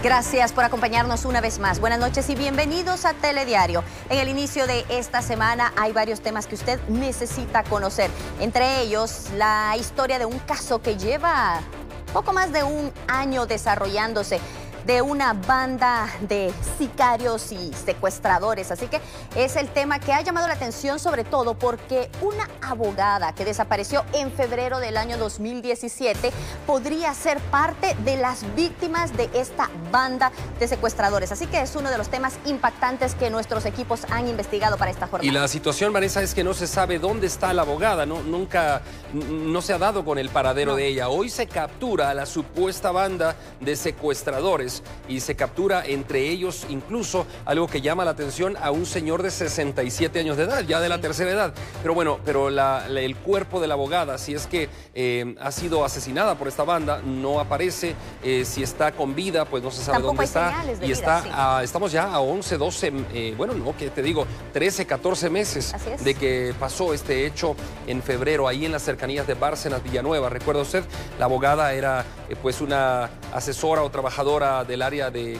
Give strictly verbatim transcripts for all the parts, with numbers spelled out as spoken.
Gracias por acompañarnos una vez más. Buenas noches y bienvenidos a Telediario. En el inicio de esta semana hay varios temas que usted necesita conocer. Entre ellos, la historia de un caso que lleva poco más de un año desarrollándose, de una banda de sicarios y secuestradores. Así que es el tema que ha llamado la atención, sobre todo porque una abogada que desapareció en febrero del año dos mil diecisiete podría ser parte de las víctimas de esta banda de secuestradores. Así que es uno de los temas impactantes que nuestros equipos han investigado para esta jornada. Y la situación, Vanessa, es que no se sabe dónde está la abogada, ¿no? Nunca, no se ha dado con el paradero no. de ella. Hoy se captura a la supuesta banda de secuestradores y se captura entre ellos incluso algo que llama la atención a un señor de sesenta y siete años de edad, ya de la tercera edad. Pero bueno, pero la, la, el cuerpo de la abogada, si es que eh, ha sido asesinada por esta banda, no aparece. Eh, si está con vida, pues no se sabe Tampoco dónde hay está. señales de y vida, está sí. a, estamos ya a once, doce, eh, bueno, no, que te digo, trece, catorce meses de que pasó este hecho en febrero, ahí en las cercanías de Bárcenas, Villanueva. ¿Recuerda usted? La abogada era eh, pues una asesora o trabajadora del área de,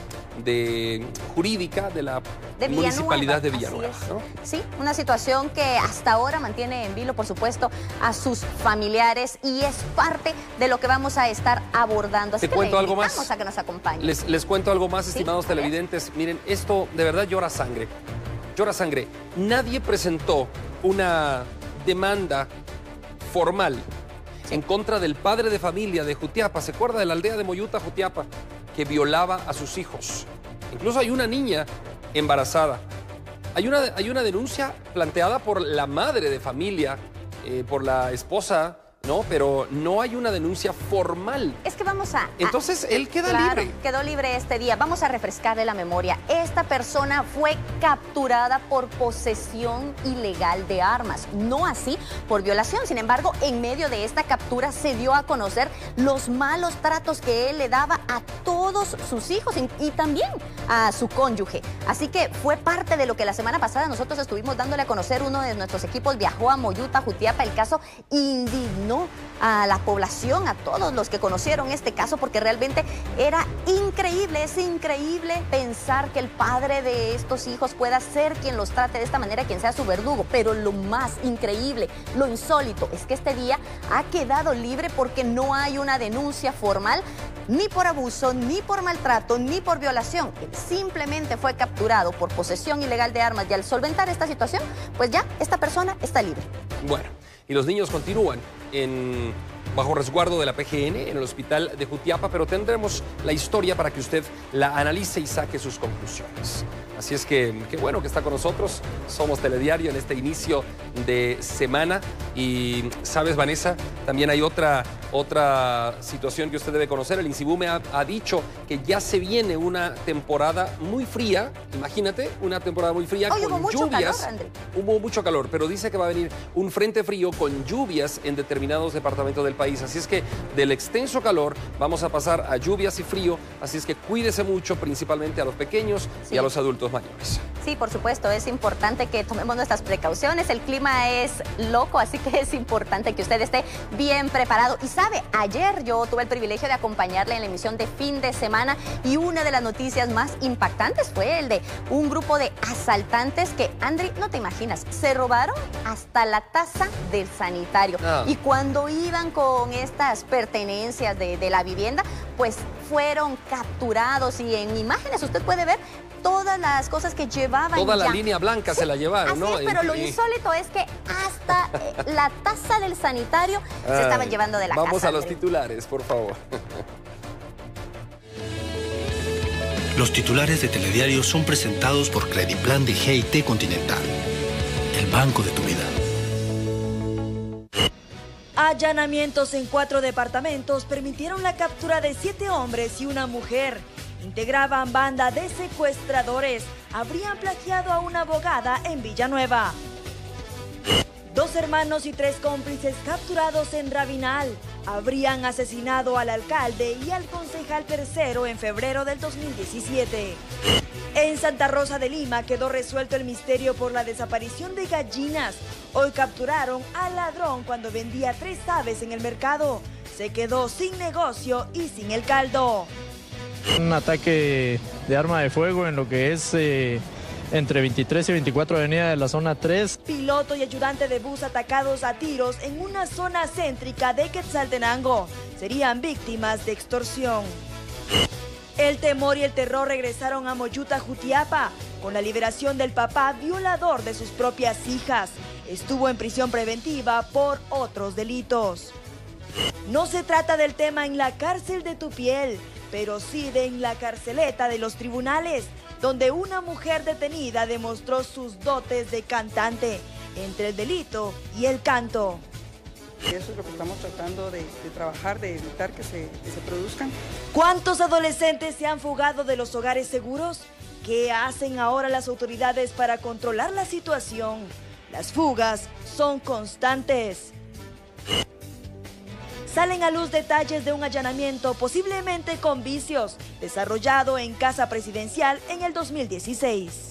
de jurídica de la de municipalidad de Villanueva, ¿no? Sí, una situación que hasta ahora mantiene en vilo, por supuesto, a sus familiares, y es parte de lo que vamos a estar abordando. Así Te que cuento le algo más. a que nos acompañen. Les, les cuento algo más, ¿Sí? estimados televidentes. Miren, esto de verdad llora sangre. Llora sangre. Nadie presentó una demanda formal sí. en contra del padre de familia de Jutiapa. ¿Se acuerda de la aldea de Moyuta, Jutiapa? Que violaba a sus hijos. Incluso hay una niña embarazada. Hay una, hay una denuncia planteada por la madre de familia, eh, por la esposa, ¿no? Pero no hay una denuncia formal. Es que vamos a... Entonces, a, él queda claro, libre. Quedó libre este día. Vamos a refrescarle la memoria. Esta persona fue capturada por posesión ilegal de armas, no así por violación. Sin embargo, en medio de esta captura se dio a conocer los malos tratos que él le daba a todos sus hijos y también a su cónyuge. Así que fue parte de lo que la semana pasada nosotros estuvimos dándole a conocer. Uno de nuestros equipos viajó a Moyuta, Jutiapa. El caso indignó a la población, a todos los que conocieron este caso, porque realmente era increíble, es increíble pensar que el padre de estos hijos pueda ser quien los trate de esta manera, quien sea su verdugo. Pero lo más increíble, lo insólito, es que este día ha quedado libre porque no hay una denuncia formal, ni por abuso, ni por maltrato, ni por violación. Él simplemente fue capturado por posesión ilegal de armas, y al solventar esta situación, pues ya esta persona está libre. Bueno, y los niños continúan en, bajo resguardo de la P G N en el hospital de Jutiapa, pero tendremos la historia para que usted la analice y saque sus conclusiones. Así es que, qué bueno que está con nosotros. Somos Telediario en este inicio de semana. Y, ¿sabes, Vanessa? También hay otra, otra situación que usted debe conocer. El INSIBUME ha, ha dicho que ya se viene una temporada muy fría. Imagínate, una temporada muy fría. Hoy con hubo mucho lluvias. calor, André. Hubo mucho calor, pero dice que va a venir un frente frío con lluvias en determinados departamentos del país. Así es que del extenso calor vamos a pasar a lluvias y frío. Así es que cuídese mucho, principalmente a los pequeños sí. y a los adultos mayores. Sí, por supuesto, es importante que tomemos nuestras precauciones. El clima es loco, así que es importante que usted esté bien preparado. Y sabe, ayer yo tuve el privilegio de acompañarle en la emisión de fin de semana, y una de las noticias más impactantes fue el de un grupo de asaltantes que, Andri, no te imaginas, se robaron hasta la taza del sanitario. Ah. Y cuando iban con estas pertenencias de, de la vivienda, pues fueron capturados, y en imágenes usted puede ver todas las cosas que llevaban. Toda ya. la línea blanca sí, se la llevaron, así ¿no? Es, pero en, lo insólito es que hasta eh, la taza del sanitario Ay, se estaban llevando de la vamos casa. Vamos a los André. titulares, por favor. Los titulares de Telediario son presentados por Crediplan de G I T Continental, el banco de tu vida. Allanamientos en cuatro departamentos permitieron la captura de siete hombres y una mujer. Integraban banda de secuestradores. Habrían plagiado a una abogada en Villanueva. Dos hermanos y tres cómplices capturados en Rabinal. Habrían asesinado al alcalde y al concejal tercero en febrero del dos mil diecisiete. En Santa Rosa de Lima quedó resuelto el misterio por la desaparición de gallinas. Hoy capturaron al ladrón cuando vendía tres aves en el mercado. Se quedó sin negocio y sin el caldo. Un ataque de arma de fuego en lo que es eh, entre veintitrés y veinticuatro avenida de la zona tres. Piloto y ayudante de bus atacados a tiros en una zona céntrica de Quetzaltenango. Serían víctimas de extorsión. El temor y el terror regresaron a Moyuta, Jutiapa, con la liberación del papá violador de sus propias hijas. Estuvo en prisión preventiva por otros delitos. No se trata del tema en la cárcel de Tupiel, pero sí de en la carceleta de los tribunales, donde una mujer detenida demostró sus dotes de cantante, entre el delito y el canto. Eso es lo que estamos tratando de, de trabajar, de evitar que se, que se produzcan. ¿Cuántos adolescentes se han fugado de los hogares seguros? ¿Qué hacen ahora las autoridades para controlar la situación? Las fugas son constantes. Salen a luz detalles de un allanamiento posiblemente con vicios, desarrollado en Casa Presidencial en el dos mil dieciséis.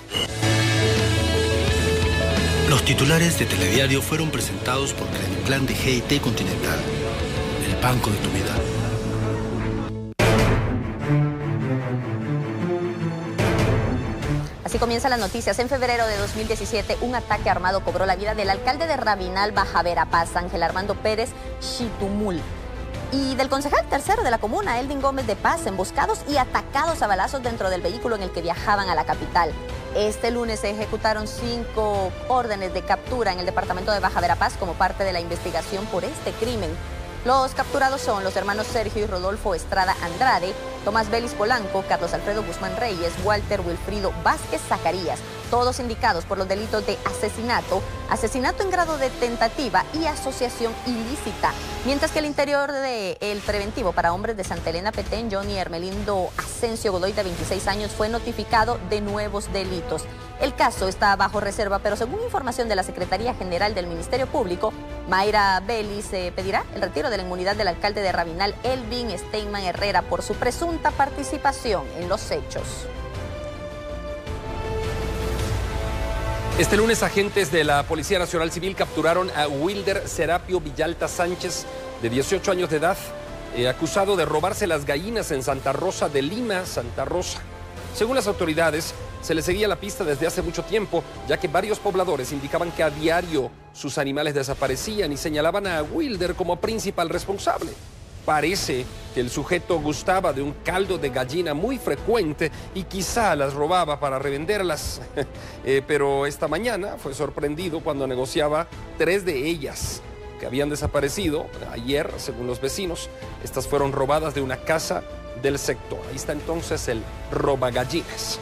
Los titulares de Telediario fueron presentados por Crediplan de G I T Continental, el banco de tu vida. Así comienzan las noticias. En febrero de dos mil diecisiete, un ataque armado cobró la vida del alcalde de Rabinal, Baja Verapaz, Ángel Armando Pérez Chitumul, y del concejal tercero de la comuna, Elvin Gómez de Paz, emboscados y atacados a balazos dentro del vehículo en el que viajaban a la capital. Este lunes se ejecutaron cinco órdenes de captura en el departamento de Baja Verapaz como parte de la investigación por este crimen. Los capturados son los hermanos Sergio y Rodolfo Estrada Andrade, Tomás Belis Polanco, Carlos Alfredo Guzmán Reyes, Walter Wilfrido Vázquez Zacarías, todos indicados por los delitos de asesinato, asesinato en grado de tentativa y asociación ilícita. Mientras que el interior del preventivo para hombres de Santa Elena Petén, Johnny Hermelindo Asensio Godoy, de veintiséis años, fue notificado de nuevos delitos. El caso está bajo reserva, pero según información de la Secretaría General del Ministerio Público, Mayra Belis eh, pedirá el retiro de la inmunidad del alcalde de Rabinal, Elvin Steinman Herrera, por su presunta participación en los hechos. Este lunes, agentes de la Policía Nacional Civil capturaron a Wilder Serapio Villalta Sánchez, de dieciocho años de edad, eh, acusado de robarse las gallinas en Santa Rosa de Lima, Santa Rosa. Según las autoridades, se le seguía la pista desde hace mucho tiempo, ya que varios pobladores indicaban que a diario sus animales desaparecían y señalaban a Wilder como principal responsable. Parece que el sujeto gustaba de un caldo de gallina muy frecuente y quizá las robaba para revenderlas. eh, pero esta mañana fue sorprendido cuando negociaba tres de ellas que habían desaparecido ayer, según los vecinos. Estas fueron robadas de una casa del sector. Ahí está entonces el robagallinas.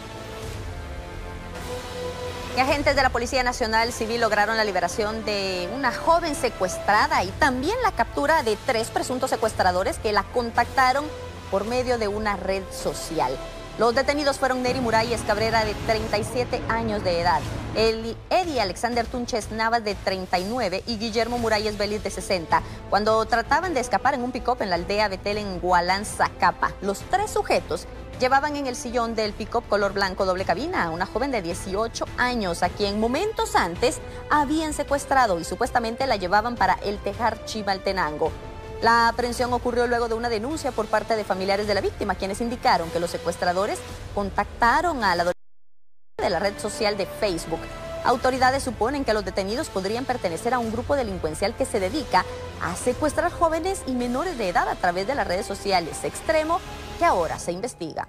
Y agentes de la Policía Nacional Civil lograron la liberación de una joven secuestrada y también la captura de tres presuntos secuestradores que la contactaron por medio de una red social. Los detenidos fueron Neri Muralles Cabrera, de treinta y siete años de edad, el Eddie Alexander Tunches Navas, de treinta y nueve, y Guillermo Muralles Vélez, de sesenta, cuando trataban de escapar en un pick-up en la aldea Betel, en Gualán, Zacapa. Los tres sujetos llevaban en el sillón del pick-up color blanco doble cabina a una joven de dieciocho años, a quien momentos antes habían secuestrado y supuestamente la llevaban para el Tejar, Chimaltenango. La aprehensión ocurrió luego de una denuncia por parte de familiares de la víctima, quienes indicaron que los secuestradores contactaron a la adolescente de la red social de Facebook. Autoridades suponen que los detenidos podrían pertenecer a un grupo delincuencial que se dedica a secuestrar jóvenes y menores de edad a través de las redes sociales, extremo que ahora se investiga.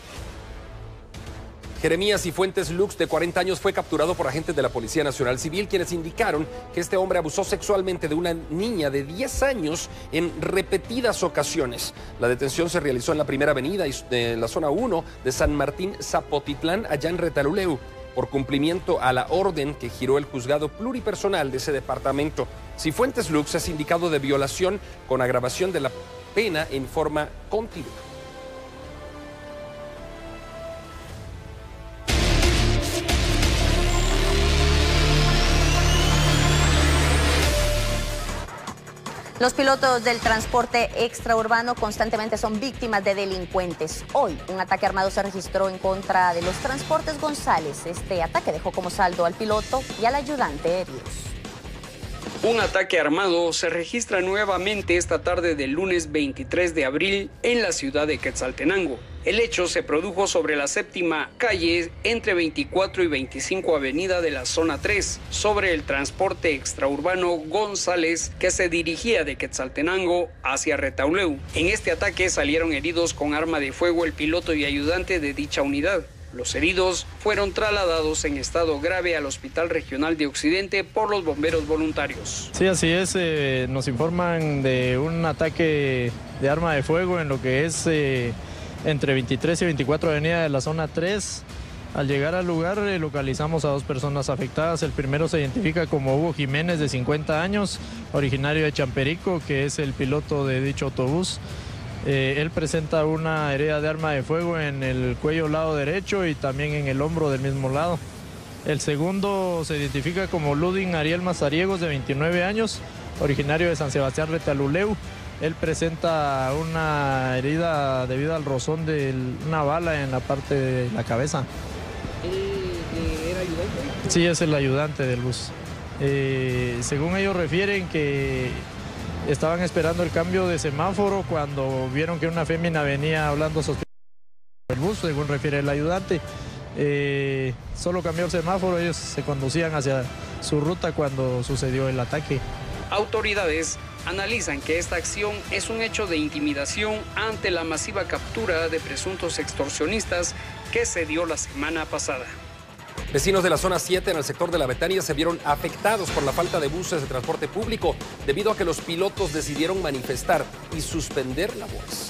Jeremías Cifuentes Lux, de cuarenta años, fue capturado por agentes de la Policía Nacional Civil, quienes indicaron que este hombre abusó sexualmente de una niña de diez años en repetidas ocasiones. La detención se realizó en la primera avenida de la zona uno de San Martín Zapotitlán, allá en Retaluleu, por cumplimiento a la orden que giró el juzgado pluripersonal de ese departamento. Cifuentes Lux es indicado de violación con agravación de la pena en forma continua. Los pilotos del transporte extraurbano constantemente son víctimas de delincuentes. Hoy, un ataque armado se registró en contra de los Transportes González. Este ataque dejó como saldo al piloto y al ayudante heridos. Un ataque armado se registra nuevamente esta tarde del lunes veintitrés de abril en la ciudad de Quetzaltenango. El hecho se produjo sobre la séptima calle entre veinticuatro y veinticinco avenida de la zona tres, sobre el transporte extraurbano González que se dirigía de Quetzaltenango hacia Retauleu. En este ataque salieron heridos con arma de fuego el piloto y ayudante de dicha unidad. Los heridos fueron trasladados en estado grave al Hospital Regional de Occidente por los bomberos voluntarios. Sí, así es. Eh, nos informan de un ataque de arma de fuego en lo que es eh, entre veintitrés y veinticuatro avenida de la zona tres. Al llegar al lugar eh, localizamos a dos personas afectadas. El primero se identifica como Hugo Jiménez, de cincuenta años, originario de Champerico, que es el piloto de dicho autobús. Eh, él presenta una herida de arma de fuego en el cuello lado derecho y también en el hombro del mismo lado. El segundo se identifica como Ludin Ariel Mazariegos, de veintinueve años, originario de San Sebastián Retaluleu. Él presenta una herida debido al rozón de una bala en la parte de la cabeza. ¿Él era ayudante? Sí, es el ayudante del bus. Eh, según ellos refieren que estaban esperando el cambio de semáforo cuando vieron que una fémina venía hablando sospechosa del bus, según refiere el ayudante. Eh, solo cambió el semáforo, ellos se conducían hacia su ruta cuando sucedió el ataque. Autoridades analizan que esta acción es un hecho de intimidación ante la masiva captura de presuntos extorsionistas que se dio la semana pasada. Vecinos de la zona siete en el sector de la Betania se vieron afectados por la falta de buses de transporte público debido a que los pilotos decidieron manifestar y suspender labores.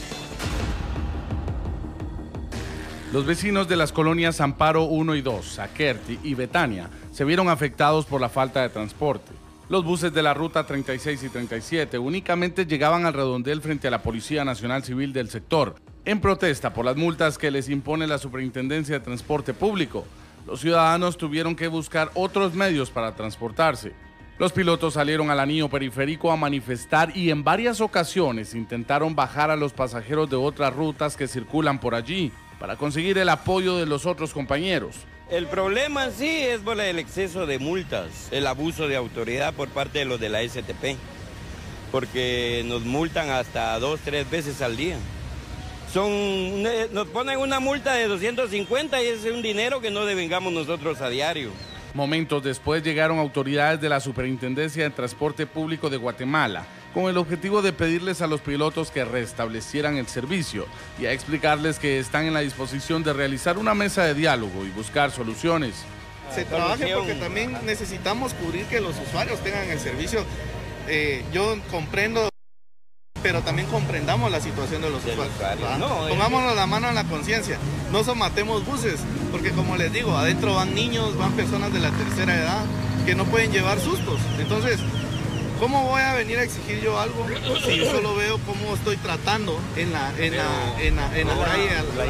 Los vecinos de las colonias Amparo uno y dos, Saquerti y Betania se vieron afectados por la falta de transporte. Los buses de la ruta treinta y seis y treinta y siete únicamente llegaban al redondel frente a la Policía Nacional Civil del sector, en protesta por las multas que les impone la Superintendencia de Transporte Público. Los ciudadanos tuvieron que buscar otros medios para transportarse. Los pilotos salieron al anillo periférico a manifestar y en varias ocasiones intentaron bajar a los pasajeros de otras rutas que circulan por allí para conseguir el apoyo de los otros compañeros. El problema sí es por el exceso de multas, el abuso de autoridad por parte de los de la S T P, porque nos multan hasta dos, tres veces al día. Son, nos ponen una multa de doscientos cincuenta y es un dinero que no devengamos nosotros a diario. Momentos después llegaron autoridades de la Superintendencia de Transporte Público de Guatemala con el objetivo de pedirles a los pilotos que restablecieran el servicio y a explicarles que están en la disposición de realizar una mesa de diálogo y buscar soluciones. Se trabaje porque también necesitamos cubrir que los usuarios tengan el servicio. Eh, yo comprendo, pero también comprendamos la situación de los usuarios. usuarios. No, Pongámonos la mano en la conciencia, no somatemos buses, porque como les digo, adentro van niños, van personas de la tercera edad que no pueden llevar sustos. Entonces, ¿cómo voy a venir a exigir yo algo si yo solo veo cómo estoy tratando en la, en la, en la, en la calle?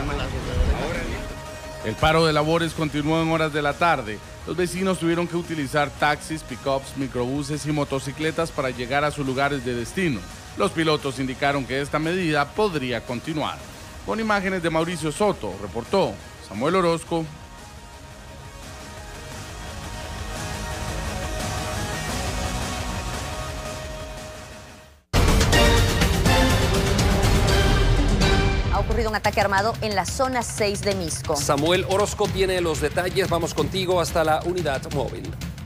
El paro de labores continuó en horas de la tarde. Los vecinos tuvieron que utilizar taxis, pick-ups, microbuses y motocicletas para llegar a sus lugares de destino. Los pilotos indicaron que esta medida podría continuar. Con imágenes de Mauricio Soto, reportó Samuel Orozco. Ha ocurrido un ataque armado en la zona seis de Misco. Samuel Orozco tiene los detalles. Vamos contigo hasta la unidad móvil.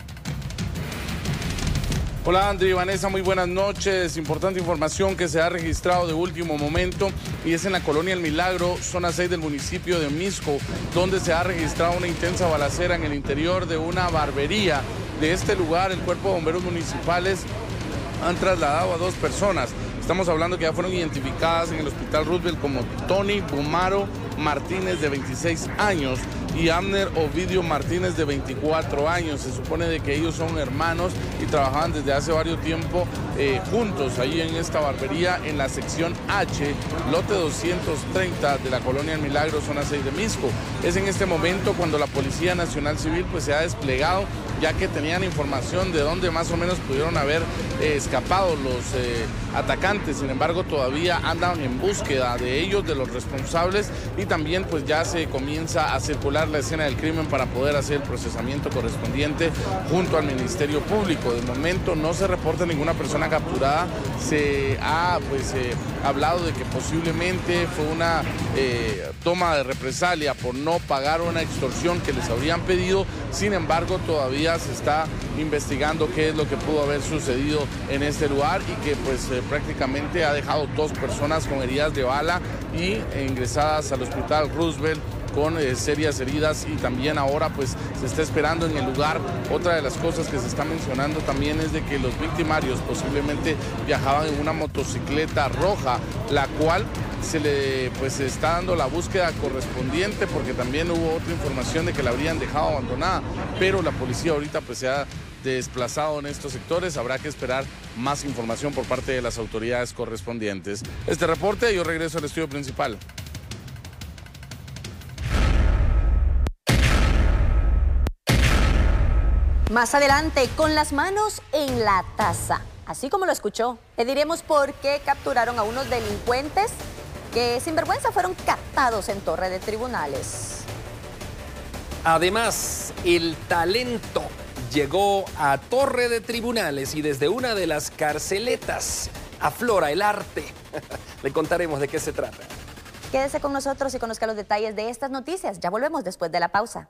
Hola André y Vanessa, muy buenas noches. Importante información que se ha registrado de último momento y es en la colonia El Milagro, zona seis del municipio de Misco, donde se ha registrado una intensa balacera en el interior de una barbería. De este lugar, el Cuerpo de Bomberos Municipales han trasladado a dos personas. Estamos hablando que ya fueron identificadas en el Hospital Roosevelt como Tony Bumaro Martínez, de veintiséis años, y Abner Ovidio Martínez, de veinticuatro años. Se supone de que ellos son hermanos y trabajaban desde hace varios tiempo eh, juntos ahí en esta barbería en la sección H, lote doscientos treinta de la colonia El Milagro, zona seis de Misco. Es en este momento cuando la Policía Nacional Civil pues se ha desplegado ya que tenían información de dónde más o menos pudieron haber eh, escapado los eh, atacantes. Sin embargo, todavía andan en búsqueda de ellos, de los responsables, y también pues ya se comienza a circular la escena del crimen para poder hacer el procesamiento correspondiente junto al Ministerio Público. De momento no se reporta ninguna persona capturada. Se ha pues eh, hablado de que posiblemente fue una eh, toma de represalia por no pagar una extorsión que les habrían pedido. Sin embargo, todavía se está investigando qué es lo que pudo haber sucedido en este lugar y que pues eh, prácticamente ha dejado dos personas con heridas de bala y eh, ingresadas al hospital Roosevelt con eh, serias heridas, y también ahora pues se está esperando en el lugar. Otra de las cosas que se está mencionando también es de que los victimarios posiblemente viajaban en una motocicleta roja, la cual se le pues se está dando la búsqueda correspondiente, porque también hubo otra información de que la habrían dejado abandonada, pero la policía ahorita pues se ha desplazado en estos sectores. Habrá que esperar más información por parte de las autoridades correspondientes. Este reporte, yo regreso al estudio principal. Más adelante, con las manos en la taza, así como lo escuchó, le diremos por qué capturaron a unos delincuentes que sin vergüenza fueron captados en Torre de Tribunales. Además, el talento llegó a Torre de Tribunales y desde una de las carceletas aflora el arte. Le contaremos de qué se trata. Quédese con nosotros y conozca los detalles de estas noticias. Ya volvemos después de la pausa.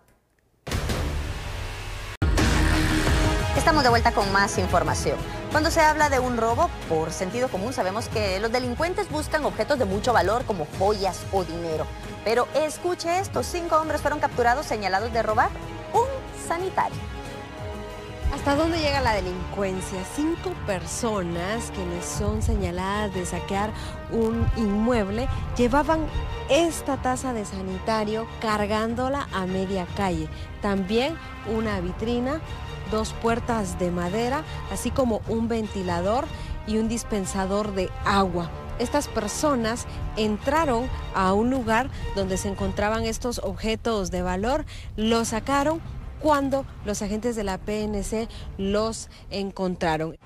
Estamos de vuelta con más información. Cuando se habla de un robo, por sentido común sabemos que los delincuentes buscan objetos de mucho valor como joyas o dinero. Pero escuche esto, cinco hombres fueron capturados señalados de robar un sanitario. ¿Hasta dónde llega la delincuencia? Cinco personas quienes son señaladas de saquear un inmueble llevaban esta taza de sanitario cargándola a media calle. También una vitrina, dos puertas de madera, así como un ventilador y un dispensador de agua. Estas personas entraron a un lugar donde se encontraban estos objetos de valor, los sacaron cuando los agentes de la P N C los encontraron.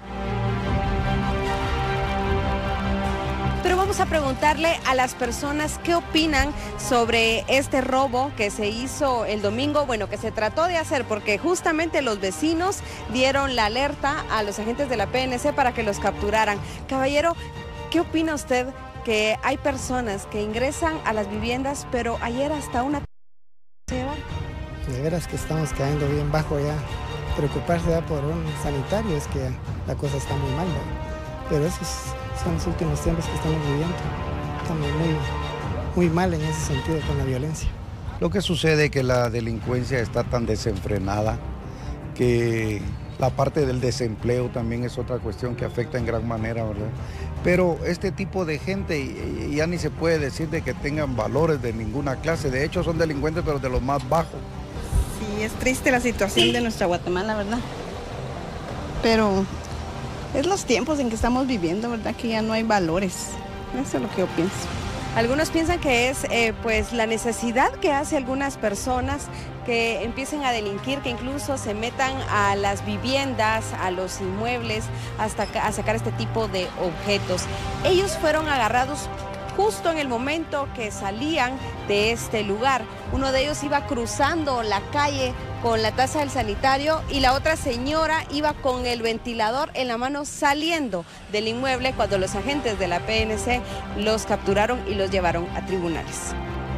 Pero vamos a preguntarle a las personas qué opinan sobre este robo que se hizo el domingo, bueno, que se trató de hacer porque justamente los vecinos dieron la alerta a los agentes de la P N C para que los capturaran. Caballero, ¿qué opina usted que hay personas que ingresan a las viviendas, pero ayer hasta una se llevaron? De veras que estamos cayendo bien bajo ya. Preocuparse ya por un sanitario es que la cosa está muy mal, ¿no? Pero esos son los últimos tiempos que estamos viviendo. Estamos muy, muy mal en ese sentido con la violencia. Lo que sucede es que la delincuencia está tan desenfrenada que la parte del desempleo también es otra cuestión que afecta en gran manera, ¿verdad? Pero este tipo de gente ya ni se puede decir de que tengan valores de ninguna clase. De hecho, son delincuentes, pero de los más bajos. Sí, es triste la situación de nuestra Guatemala, ¿verdad? Pero es los tiempos en que estamos viviendo, ¿verdad? Que ya no hay valores. Eso es lo que yo pienso. Algunos piensan que es eh, pues la necesidad que hace algunas personas que empiecen a delinquir, que incluso se metan a las viviendas, a los inmuebles, hasta a sacar este tipo de objetos. Ellos fueron agarrados justo en el momento que salían de este lugar. Uno de ellos iba cruzando la calle con la taza del sanitario y la otra señora iba con el ventilador en la mano saliendo del inmueble cuando los agentes de la P N C los capturaron y los llevaron a tribunales.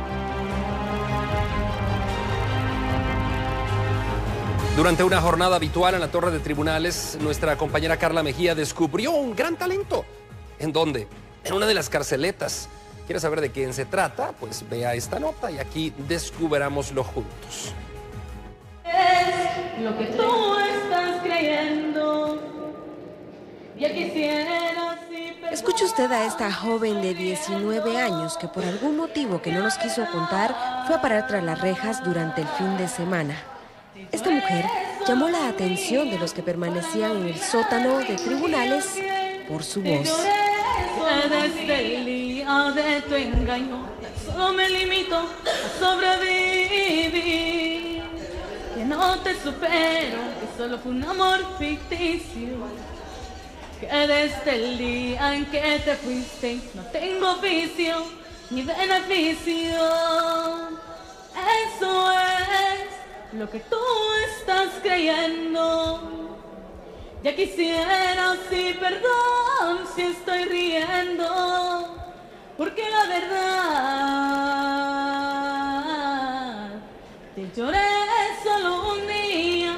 Durante una jornada habitual en la Torre de Tribunales, nuestra compañera Carla Mejía descubrió un gran talento. ¿En dónde? En una de las carceletas. ¿Quieres saber de quién se trata? Pues vea esta nota y aquí descubrámoslo juntos. Es lo que tú estás creyendo. Ya quisieras. Escuche usted a esta joven de diecinueve años que por algún motivo que no nos quiso contar fue a parar tras las rejas durante el fin de semana. Esta mujer llamó la atención de los que permanecían en el sótano de tribunales por su voz. Desde el día de tu engaño, solo me limito a sobrevivir. que no te supero, que solo fue un amor ficticio, que desde el día en que te fuiste no tengo oficio ni beneficio. Eso es lo que tú estás creyendo. Ya quisiera, sí, perdón, si estoy riendo, porque la verdad te lloré solo un día.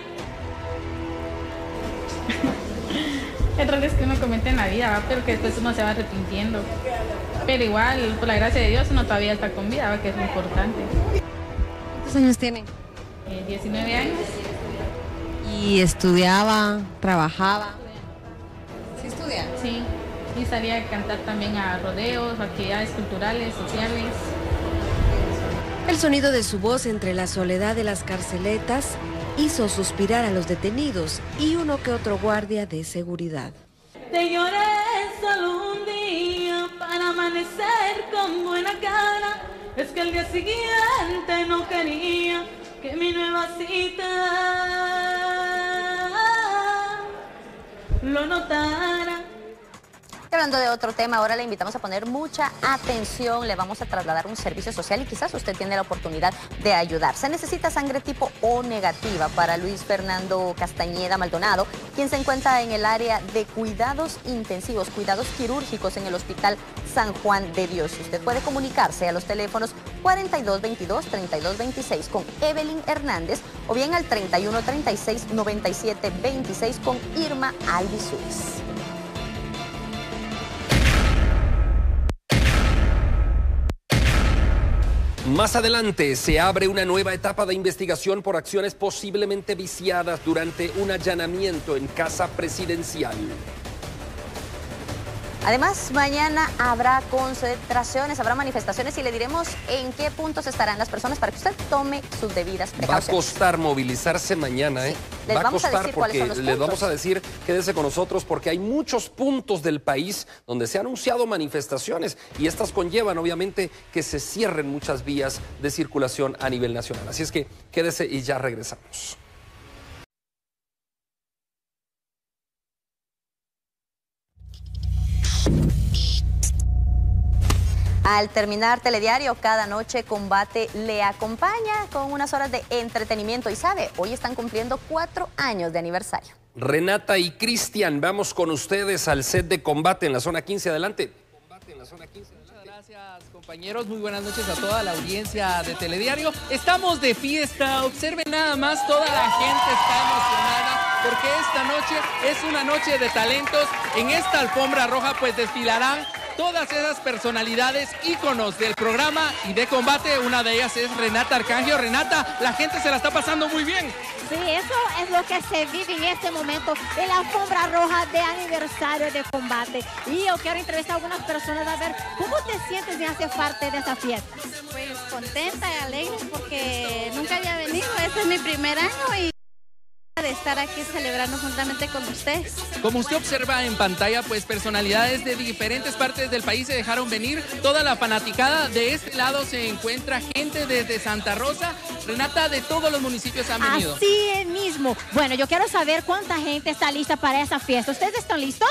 Errores que uno comete en la vida, ¿va? Pero que después uno se va arrepintiendo. Pero igual, por la gracia de Dios, uno todavía está con vida, ¿va? Que es lo importante. ¿Cuántos años tiene? Eh, diecinueve años. ¿Y estudiaba, trabajaba? ¿Sí estudia? Sí, y salía a cantar también a rodeos, actividades culturales, sociales. El sonido de su voz entre la soledad de las carceletas hizo suspirar a los detenidos y uno que otro guardia de seguridad. Te lloré solo un día para amanecer con buena cara. Es que el día siguiente no quería que mi nueva cita lo notara. Hablando de otro tema, ahora le invitamos a poner mucha atención. Le vamos a trasladar un servicio social y quizás usted tiene la oportunidad de ayudar. Se necesita sangre tipo O negativa para Luis Fernando Castañeda Maldonado, quien se encuentra en el área de cuidados intensivos, cuidados quirúrgicos en el Hospital San Juan de Dios. Usted puede comunicarse a los teléfonos cuarenta y dos veintidós, treinta y dos veintiséis con Evelyn Hernández o bien al treinta y uno treinta y seis, noventa y siete veintiséis con Irma Albizuez. Más adelante se abre una nueva etapa de investigación por acciones posiblemente viciadas durante un allanamiento en Casa Presidencial. Además, mañana habrá concentraciones, habrá manifestaciones y le diremos en qué puntos estarán las personas para que usted tome sus debidas precauciones. Va a costar movilizarse mañana, ¿eh? Sí. Les Va a vamos a costar decir cuáles porque son los les puntos. vamos a decir, quédese con nosotros porque hay muchos puntos del país donde se han anunciado manifestaciones y estas conllevan obviamente que se cierren muchas vías de circulación a nivel nacional. Así es que quédese y ya regresamos. Al terminar Telediario, cada noche Combate le acompaña con unas horas de entretenimiento. Y sabe, hoy están cumpliendo cuatro años de aniversario. Renata y Cristian, vamos con ustedes al set de Combate en la zona quince. Adelante. Combate en la zona quince. Gracias, compañeros. Muy buenas noches a toda la audiencia de Telediario. Estamos de fiesta. Observen nada más, toda la gente está emocionada porque esta noche es una noche de talentos. En esta alfombra roja pues desfilarán todas esas personalidades, íconos del programa y de Combate. Una de ellas es Renata Arcangio. Renata, la gente se la está pasando muy bien. Sí, eso es lo que se vive en este momento en la alfombra roja de aniversario de Combate. Y yo quiero entrevistar a algunas personas a ver cómo te sientes de hacer parte de esta fiesta. Pues contenta y alegre porque nunca había venido. Este es mi primer año y de estar aquí celebrando juntamente con ustedes. Como usted observa en pantalla, pues personalidades de diferentes partes del país se dejaron venir. Toda la fanaticada de este lado se encuentra gente desde Santa Rosa. Renata, de todos los municipios han venido. Así es mismo. Bueno, yo quiero saber cuánta gente está lista para esa fiesta. ¿Ustedes están listos?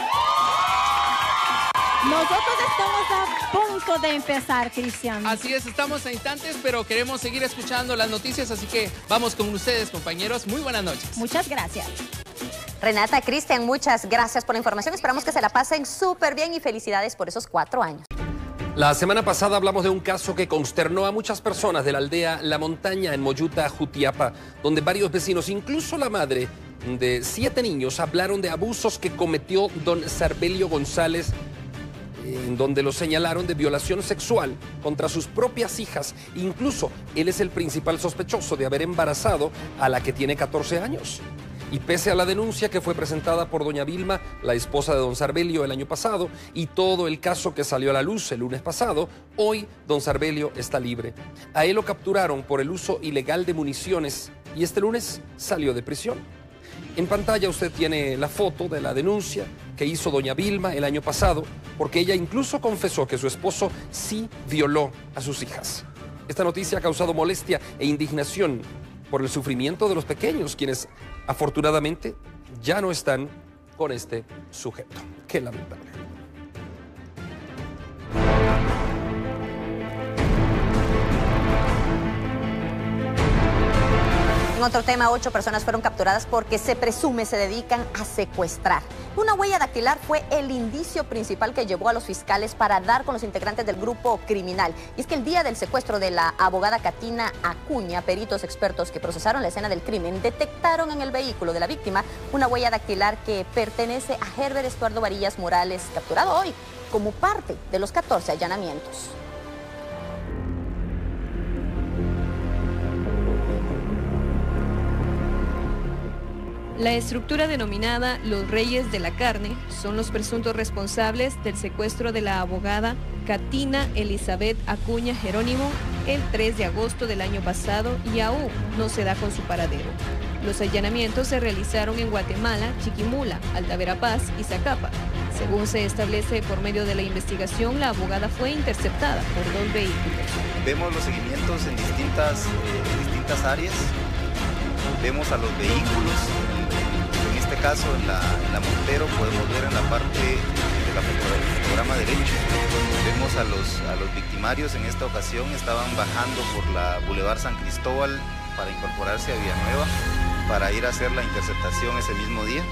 Nosotros estamos a punto de empezar, Cristian. Así es, estamos a instantes, pero queremos seguir escuchando las noticias, así que vamos con ustedes, compañeros. Muy buenas noches. Muchas gracias. Renata, Cristian, muchas gracias por la información. Esperamos que se la pasen súper bien y felicidades por esos cuatro años. La semana pasada hablamos de un caso que consternó a muchas personas de la aldea La Montaña en Moyuta, Jutiapa, donde varios vecinos, incluso la madre de siete niños, hablaron de abusos que cometió don Sarbelio González, en donde lo señalaron de violación sexual contra sus propias hijas. Incluso él es el principal sospechoso de haber embarazado a la que tiene catorce años. Y pese a la denuncia que fue presentada por doña Vilma, la esposa de don Sarbelio, el año pasado, y todo el caso que salió a la luz el lunes pasado, hoy don Sarbelio está libre. A él lo capturaron por el uso ilegal de municiones y este lunes salió de prisión. En pantalla usted tiene la foto de la denuncia que hizo doña Vilma el año pasado, porque ella incluso confesó que su esposo sí violó a sus hijas. Esta noticia ha causado molestia e indignación por el sufrimiento de los pequeños, quienes afortunadamente ya no están con este sujeto. Qué lamentable. En otro tema, ocho personas fueron capturadas porque se presume se dedican a secuestrar. Una huella dactilar fue el indicio principal que llevó a los fiscales para dar con los integrantes del grupo criminal. Y es que el día del secuestro de la abogada Katina Acuña, peritos expertos que procesaron la escena del crimen detectaron en el vehículo de la víctima una huella dactilar que pertenece a Herbert Estuardo Varillas Morales, capturado hoy como parte de los catorce allanamientos. La estructura denominada Los Reyes de la Carne son los presuntos responsables del secuestro de la abogada Katina Elizabeth Acuña Jerónimo el tres de agosto del año pasado y aún no se da con su paradero. Los allanamientos se realizaron en Guatemala, Chiquimula, Alta Verapaz y Zacapa. Según se establece por medio de la investigación, la abogada fue interceptada por dos vehículos. Vemos los seguimientos en distintas, eh, distintas áreas. Vemos a los vehículos, en este caso en la, en la Montero, podemos ver en la parte de la fotograma derecho, vemos a los, a los victimarios en esta ocasión, estaban bajando por la Boulevard San Cristóbal para incorporarse a Villanueva, para ir a hacer la interceptación ese mismo día.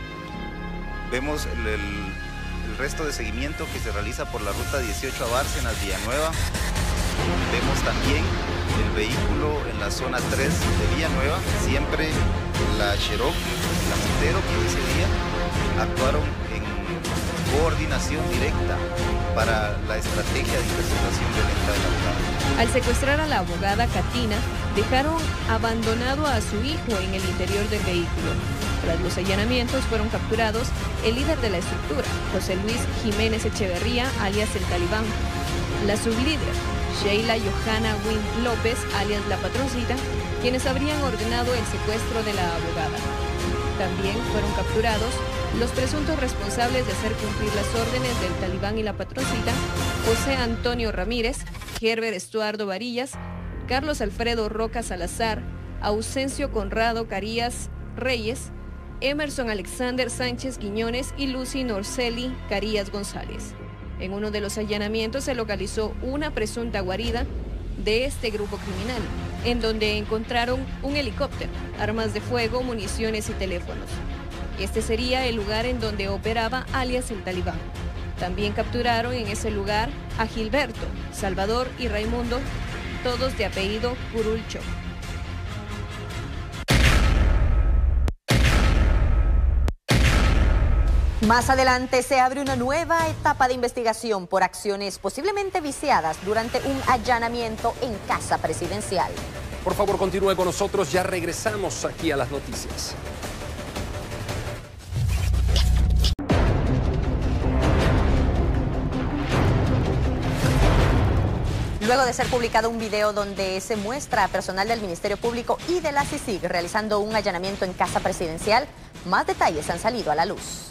Vemos el, el, el resto de seguimiento que se realiza por la ruta dieciocho a Bárcenas, Villanueva. Vemos también el vehículo en la zona tres de Villanueva, siempre la Cherokee, la Montero, que ese día actuaron en coordinación directa para la estrategia de interceptación violenta de la abogada. Al secuestrar a la abogada Katina, dejaron abandonado a su hijo en el interior del vehículo. Tras los allanamientos fueron capturados el líder de la estructura, José Luis Jiménez Echeverría, alias el Talibán, la sublíder, Sheila Johanna Wynn López, alias La Patroncita, quienes habrían ordenado el secuestro de la abogada. También fueron capturados los presuntos responsables de hacer cumplir las órdenes del Talibán y La Patroncita, José Antonio Ramírez, Herbert Estuardo Varillas, Carlos Alfredo Roca Salazar, Ausencio Conrado Carías Reyes, Emerson Alexander Sánchez Quiñones y Lucy Norceli Carías González. En uno de los allanamientos se localizó una presunta guarida de este grupo criminal, en donde encontraron un helicóptero, armas de fuego, municiones y teléfonos. Este sería el lugar en donde operaba alias el Talibán. También capturaron en ese lugar a Gilberto, Salvador y Raimundo, todos de apellido Curulcho. Más adelante se abre una nueva etapa de investigación por acciones posiblemente viciadas durante un allanamiento en casa presidencial. Por favor, continúe con nosotros, ya regresamos aquí a las noticias. Luego de ser publicado un video donde se muestra a personal del Ministerio Público y de la C I C I G realizando un allanamiento en casa presidencial, más detalles han salido a la luz.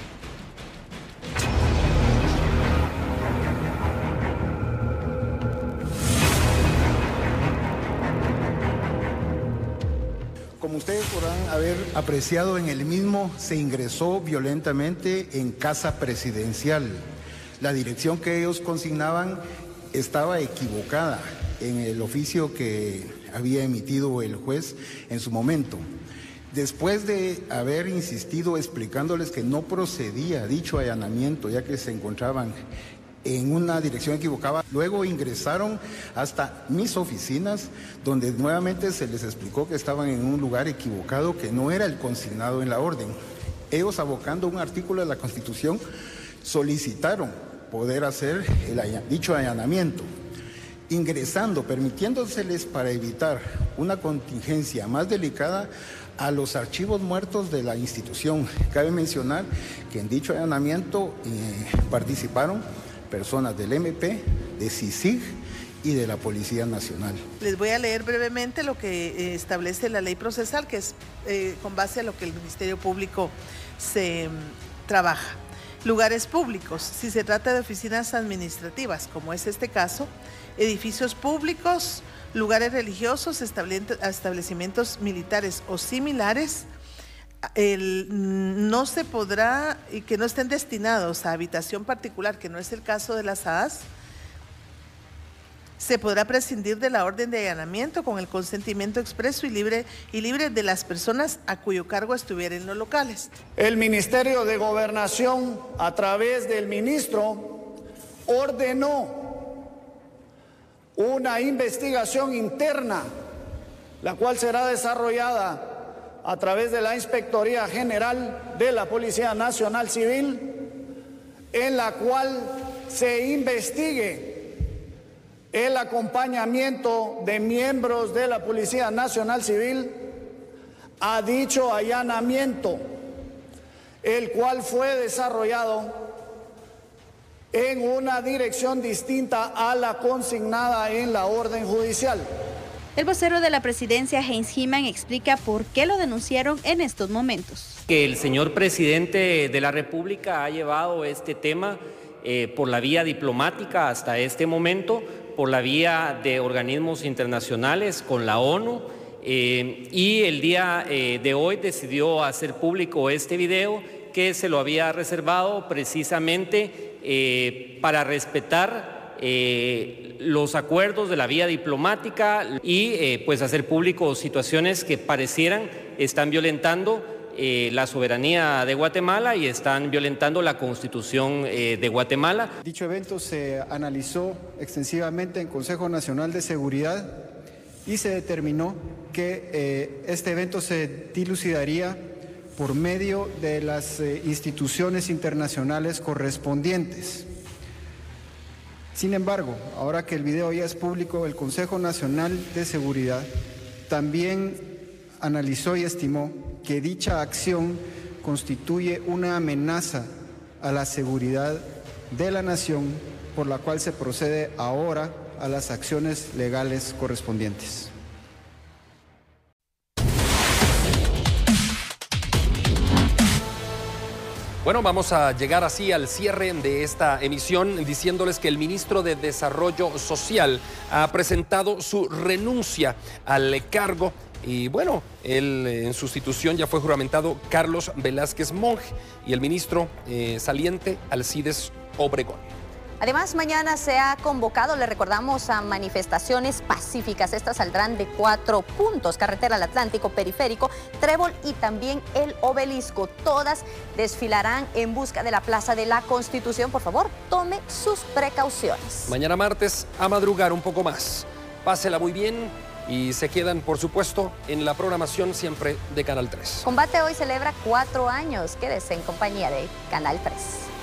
Como ustedes podrán haber apreciado, en el mismo se ingresó violentamente en casa presidencial. La dirección que ellos consignaban estaba equivocada en el oficio que había emitido el juez en su momento. Después de haber insistido explicándoles que no procedía dicho allanamiento, ya que se encontraban en una dirección equivocada, luego ingresaron hasta mis oficinas, donde nuevamente se les explicó que estaban en un lugar equivocado, que no era el consignado en la orden. Ellos, abocando un artículo de la Constitución, solicitaron poder hacer el all- dicho allanamiento, ingresando, permitiéndoseles para evitar una contingencia más delicada a los archivos muertos de la institución. Cabe mencionar que en dicho allanamiento eh, participaron personas del M P, de C I C I G y de la Policía Nacional. Les voy a leer brevemente lo que eh, establece la ley procesal, que es eh, con base a lo que el Ministerio Público se mm, trabaja. lugares públicos. Si se trata de oficinas administrativas, como es este caso, edificios públicos, lugares religiosos, establecimientos militares o similares, el, no se podrá, y que no estén destinados a habitación particular, que no es el caso de las A A S, se podrá prescindir de la orden de allanamiento con el consentimiento expreso y libre, y libre de las personas a cuyo cargo estuvieran los locales. El Ministerio de Gobernación, a través del ministro, ordenó una investigación interna, la cual será desarrollada a través de la Inspectoría General de la Policía Nacional Civil, en la cual se investigue el acompañamiento de miembros de la Policía Nacional Civil a dicho allanamiento, el cual fue desarrollado en una dirección distinta a la consignada en la orden judicial. El vocero de la presidencia, Heinz Hyman, explica por qué lo denunciaron en estos momentos. Que el señor presidente de la República ha llevado este tema eh, por la vía diplomática hasta este momento, por la vía de organismos internacionales con la ONU, eh, y el día eh, de hoy decidió hacer público este video que se lo había reservado precisamente eh, para respetar eh, los acuerdos de la vía diplomática y eh, pues hacer público situaciones que parecieran están violentando Eh, la soberanía de Guatemala y están violentando la Constitución eh, de Guatemala. Dicho evento se analizó extensivamente en Consejo Nacional de Seguridad y se determinó que eh, este evento se dilucidaría por medio de las eh, instituciones internacionales correspondientes. Sin embargo, ahora que el video ya es público, el Consejo Nacional de Seguridad también analizó y estimó que dicha acción constituye una amenaza a la seguridad de la nación, por la cual se procede ahora a las acciones legales correspondientes. Bueno, vamos a llegar así al cierre de esta emisión diciéndoles que el ministro de Desarrollo Social ha presentado su renuncia al cargo. Y bueno, él, en sustitución ya fue juramentado Carlos Velázquez Monge y el ministro eh, saliente Alcides Obregón. Además, mañana se ha convocado, le recordamos, a manifestaciones pacíficas. Estas saldrán de cuatro puntos: Carretera al Atlántico, Periférico, Trébol y también el Obelisco. Todas desfilarán en busca de la Plaza de la Constitución. Por favor, tome sus precauciones. Mañana martes, a madrugar un poco más. Pásela muy bien. Y se quedan, por supuesto, en la programación siempre de Canal tres. Combate hoy celebra cuatro años. Quédese en compañía de Canal tres.